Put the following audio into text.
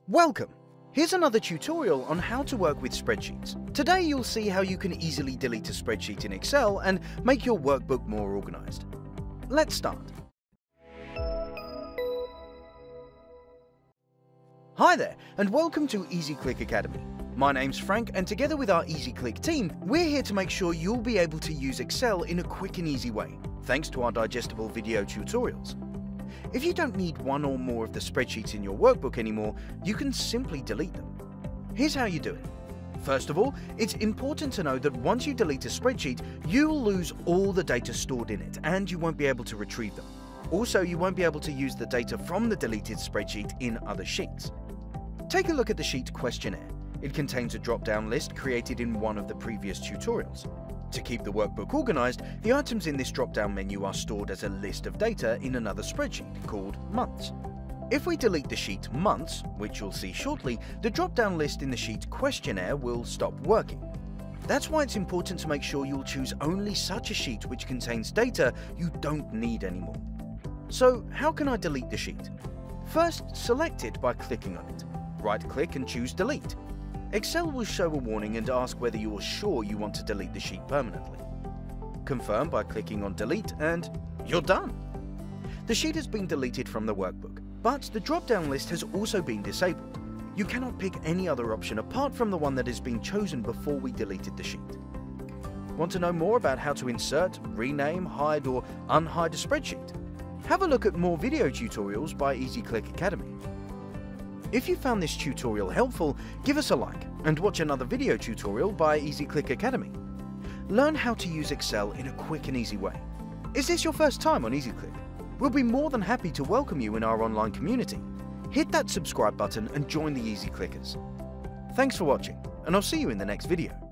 Welcome! Here's another tutorial on how to work with spreadsheets. Today you'll see how you can easily delete a spreadsheet in Excel and make your workbook more organized. Let's start. Hi there, and welcome to EasyClick Academy. My name's Frank, and together with our EasyClick team, we're here to make sure you'll be able to use Excel in a quick and easy way, thanks to our digestible video tutorials. If you don't need one or more of the spreadsheets in your workbook anymore, you can simply delete them. Here's how you do it. First of all, it's important to know that once you delete a spreadsheet, you'll lose all the data stored in it, and you won't be able to retrieve them. Also, you won't be able to use the data from the deleted spreadsheet in other sheets. Take a look at the sheet questionnaire. It contains a drop-down list created in one of the previous tutorials. To keep the workbook organized, the items in this drop-down menu are stored as a list of data in another spreadsheet called Months. If we delete the sheet Months, which you'll see shortly, the drop-down list in the sheet Questionnaire will stop working. That's why it's important to make sure you'll choose only such a sheet which contains data you don't need anymore. So, how can I delete the sheet? First, select it by clicking on it. Right-click and choose Delete. Excel will show a warning and ask whether you are sure you want to delete the sheet permanently. Confirm by clicking on Delete and you're done. The sheet has been deleted from the workbook, but the drop-down list has also been disabled. You cannot pick any other option apart from the one that has been chosen before we deleted the sheet. Want to know more about how to insert, rename, hide or unhide a spreadsheet? Have a look at more video tutorials by EasyClick Academy. If you found this tutorial helpful, give us a like and watch another video tutorial by EasyClick Academy. Learn how to use Excel in a quick and easy way. Is this your first time on EasyClick? We'll be more than happy to welcome you in our online community. Hit that subscribe button and join the EasyClickers. Thanks for watching, and I'll see you in the next video.